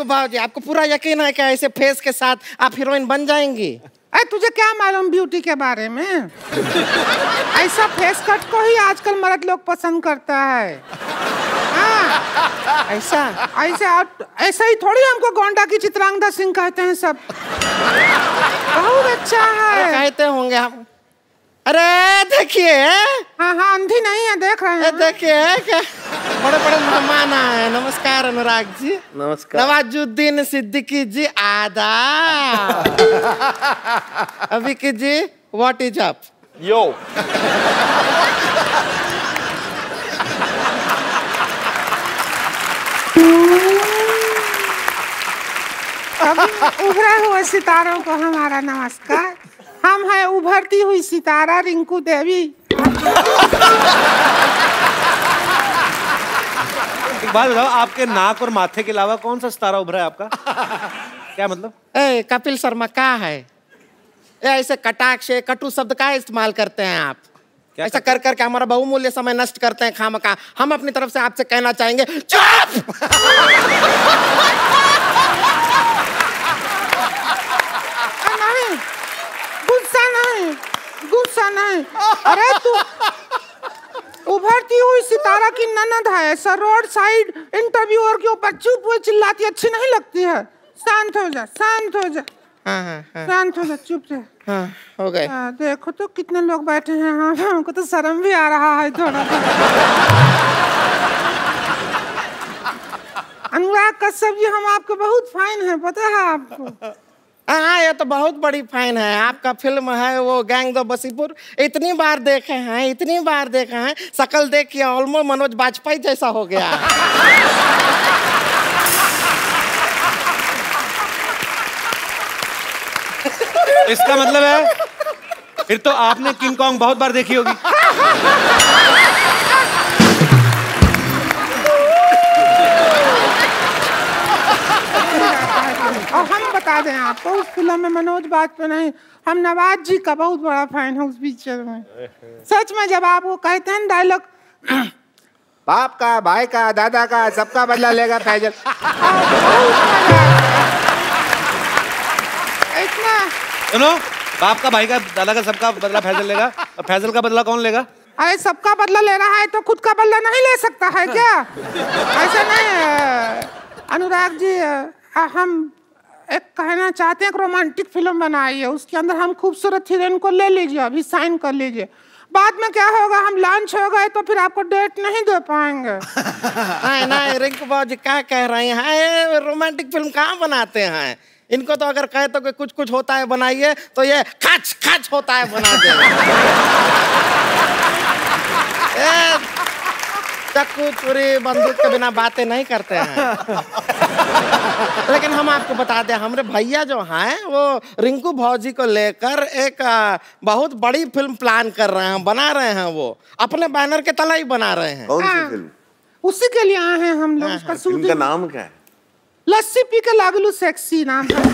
रिंकू भाजी, आपको पूरा यकीन है कि ऐसे फेस के साथ आप हीरोइन बन जाएंगी? अरे तुझे क्या मालूम ब्यूटी के बारे में? ऐसा फेस कट को ही आजकल मर्द लोग पसंद करता है। हाँ, ऐसा ऐसा ही थोड़ी हमको गोंडा की चित्रांगदा सिंह कहते हैं सब। बहुत अच्छा है। कहते होंगे हम। अरे देखिए, हाँ हाँ, अंधी नहीं है, देख रहे हैं। देखिए बड़े बड़े मेहमान आए। नमस्कार अनुराग जी। नमस्कार। नवाजुद्दीन सिद्दीकी जी, आदाब। अभिकी ji, what is up? Yo. उभरे हुए सितारों को हमारा नमस्कार। हम हैं उभरती हुई सितारा रिंकू देवी। एक बात बताओ, आपके नाक और माथे के अलावा कौन सा सितारा उभरा है आपका? क्या मतलब? कपिल शर्मा का है? ऐसे कटाक्ष कटु शब्द का इस्तेमाल करते हैं आप? ऐसा कर करके हमारा बहुमूल्य समय नष्ट करते हैं खामखा। हम अपनी तरफ से आपसे कहना चाहेंगे, चुप! नहीं, गुस्सा नहीं। अरे तू उभरती हुई सितारा की ननद है, ऐसा रोड साइड इंटरव्यूअर के ऊपर चुप हुए चिल्लाती अच्छी नहीं लगती है। शांत हो जा। शांत हो जा, चुप से। हाँ, हो गए। देखो तो कितने लोग बैठे हैं। हाँ, हमको तो शर्म भी आ रहा है थोड़ा। अनुराग कश्यप जी, हम आपके बहुत फैन हैं, पता है आपको? हाँ, ये तो बहुत बड़ी फैन है। आपका फिल्म है वो गैंग ऑफ वसीपुर, इतनी बार देखे हैं, शकल देख के ऑलमोस्ट मनोज बाजपेयी जैसा हो गया। इसका मतलब है फिर तो आपने किंग कॉन्ग बहुत बार देखी होगी। और हम बता दें आपको, उस फिल्म में मनोज बाजपेयी नहीं, हम नवाज जी का बहुत बड़ा फैन है उस पिक्चर में। सच में जब आप वो कहते हैं डायलॉग, बाप का, भाई का, दादा का, सबका बदला लेगा फैजल। इतना सुनो, बाप का, भाई का, दादा का, सबका बदला फैजल लेगा, और फैजल का बदला कौन लेगा? अरे सबका बदला ले रहा है तो खुद का बदला नहीं ले सकता है क्या? ऐसा नहीं अनुराग जी, हम एक कहना चाहते हैं, एक रोमांटिक फिल्म बनाइए, उसके अंदर हम खूबसूरत हीरोइन को ले लीजिए, अभी साइन कर लीजिए। बाद में क्या होगा, हम लॉन्च हो गए तो फिर आपको डेट नहीं दे पाएंगे। नहीं रिंकू बाबू क्या कह रहे हैं? रोमांटिक फिल्म कहाँ बनाते हैं? इनको तो अगर कहे तो कि कुछ कुछ होता है बनाइए, तो ये खच खच होता है बना देंगे। चक्कू चोरी बंदूक के बिना बातें नहीं करते हैं। लेकिन हम आपको बता दें, हमारे भैया जो हैं वो रिंकू भौजी को लेकर एक बहुत बड़ी फिल्म प्लान कर रहे हैं, बना रहे हैं। वो अपने बैनर के तले ही बना रहे हैं। कौन सी फिल्म? उसी के लिए आए हैं हम लोग। उसका फिल्म का नाम क्या है? लस्सी पी के लागलू सेक्सी नाम है।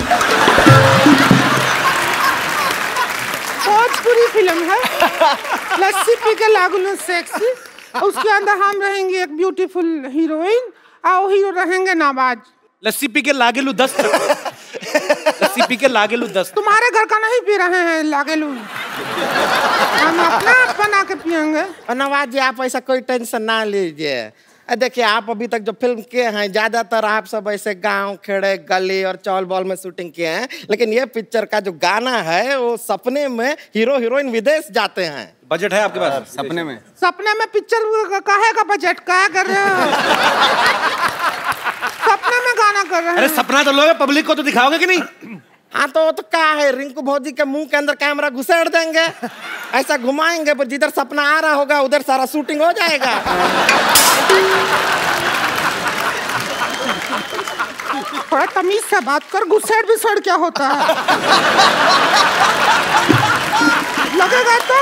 भोजपुरी फिल्म है, लस्सी पी के लागलू सेक्सी। उसके अंदर हम रहेंगे एक ब्यूटीफुल हीरोइन और हीरो रहेंगे नवाज। लस्सी पी के लागेलू 10। लस्सी पी के लागेलू 10। तुम्हारे घर का नहीं पी रहे हैं लागेलू, हम अपना बना के पियेंगे। और नवाज जी, आप ऐसा कोई टेंशन ना लीजिए। देखिए, आप अभी तक जो फिल्म किए हैं ज्यादातर आप सब ऐसे गांव खेड़े गली और चौल बॉल में शूटिंग किए हैं, लेकिन ये पिक्चर का जो गाना है वो सपने में हीरो हीरोइन विदेश जाते हैं। बजट है आपके पास? सपने में पिक्चर काहे का बजट क्या कर रहे हो? सपने में गाना कर रहे हैं। अरे सपना तो लोगे, पब्लिक को तो दिखाओगे कि नहीं? हाँ तो क्या है, रिंकू भौजी के मुंह के अंदर कैमरा घुसेड़ देंगे, ऐसा घुमाएंगे, पर जिधर सपना आ रहा होगा उधर सारा शूटिंग हो जाएगा। थोड़ा तमीज से बात कर, घुसेड़ विसेड़ क्या होता है? लगेगा तो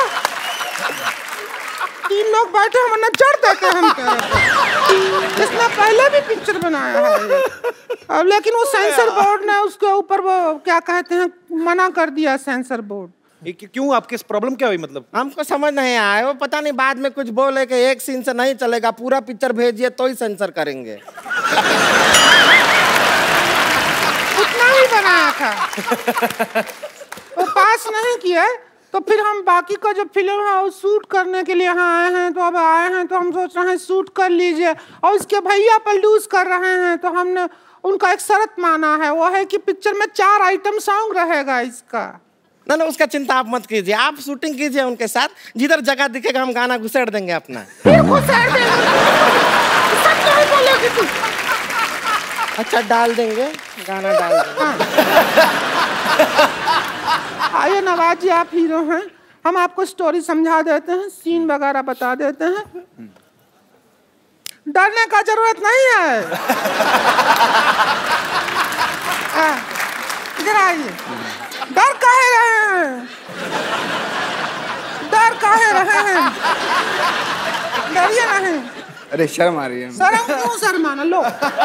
3 लोग बैठे हम न चढ़ देते हम तेरे पे। इसने पहले भी पिक्चर बनाया है अब, लेकिन वो सेंसर बोर्ड ने उसके ऊपर वो क्या कहते हैं मना कर दिया, सेंसर बोर्ड। क्यों, आपके प्रॉब्लम क्या हुई? मतलब हमको समझ नहीं आया, वो पता नहीं बाद में कुछ बोले कि एक सीन से नहीं चलेगा, पूरा पिक्चर भेजिए तो ही सेंसर करेंगे। बनाया था। वो पास नहीं किए तो फिर हम बाकी का जो फिल्म है वो शूट करने के लिए यहाँ आए हैं। तो अब आए हैं तो हम सोच रहे हैं शूट कर लीजिए, और उसके भैया प्रोड्यूस कर रहे हैं तो हमने उनका एक शर्त माना है, वो है कि पिक्चर में 4 आइटम सॉन्ग रहेगा इसका। ना उसका चिंता आप मत कीजिए, आप शूटिंग कीजिए उनके साथ, जिधर जगह दिखेगा हम गाना घुसेड़ देंगे अपना। फिर घुसेड़ देंगे? सच नहीं बोलोगी तू? अच्छा डाल देंगे, गाना डाल देंगे। आइए नवाज जी, आप हीरो हैं, हम आपको स्टोरी समझा देते हैं, सीन वगैरह बता देते हैं। डरने का जरूरत नहीं है। इधर आइए। डर काहे रहे हैं? डर काहे रहे हैं? डरिए नहीं। अरे शर्म आ रही है। शर्म क्यों शर्माना? लो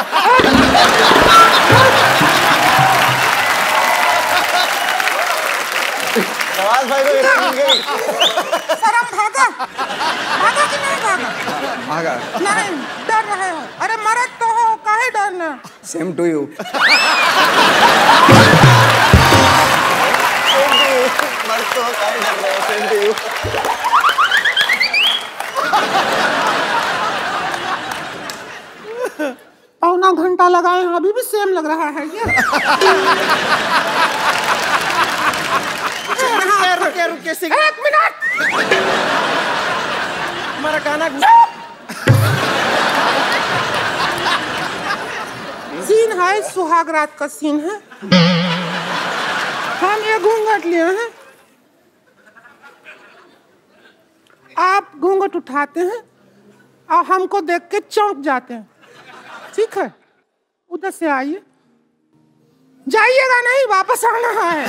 नवाज भाई को शर्म भागा? भागा कि नहीं भागा? भागा नहीं, डर रहे हो? अरे मरद तो हो, काहे डरना? Same to you. पौना घंटा लगाए हैं, अभी भी सेम लग रहा है क्या? रुके रुके एक मिनट, हमारा गाना सीन है, सुहाग रात का सीन है। हम ये घूंघट लिए हैं, आप घूंघट उठाते हैं और हमको देख के चौंक जाते हैं, ठीक है? उधर से आइए, जाइएगा नहीं, वापस आना है।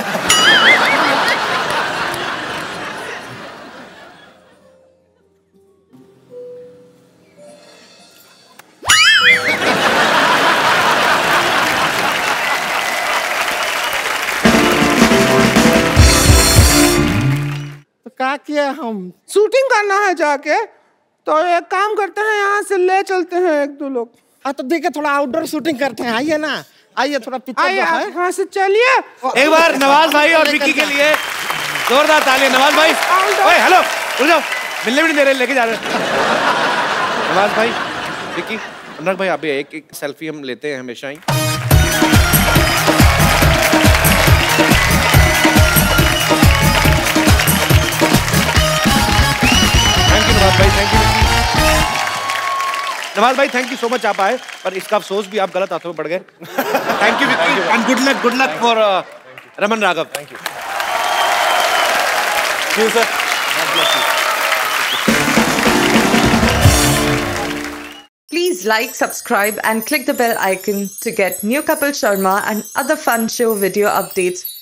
तो क्या किया हम? शूटिंग करना है जाके, तो एक काम करते हैं, यहाँ से ले चलते हैं 1-2 लोग। हाँ तो देखिए थोड़ा आउटडोर शूटिंग करते हैं, आइए ना, आइए थोड़ा पिक्चर आइए, जो है। आप यहाँ से चलिए। एक बार नवाज भाई और विक्की के लिए जोरदार तालियां। नवाज भाई, ओए हेलो, रुक जाओ, मिलने भी नहीं दे रहे, लेके जा रहे। नवाज भाई, विक्की, अनुराग भाई, आप भी एक सेल्फी हम लेते हैं हमेशा ही। थैंक यू नवाज भाई, थैंक यू। नवाज भाई थैंक यू सो मच, आप आए, पर इसका अफसोस भी आप गलत हाथों में पड़ गए। Thank you Vicky, and good luck for Raman Raghav. Thank you sir. Please like, subscribe and click the bell icon to get new Kapil Sharma and other fun show video updates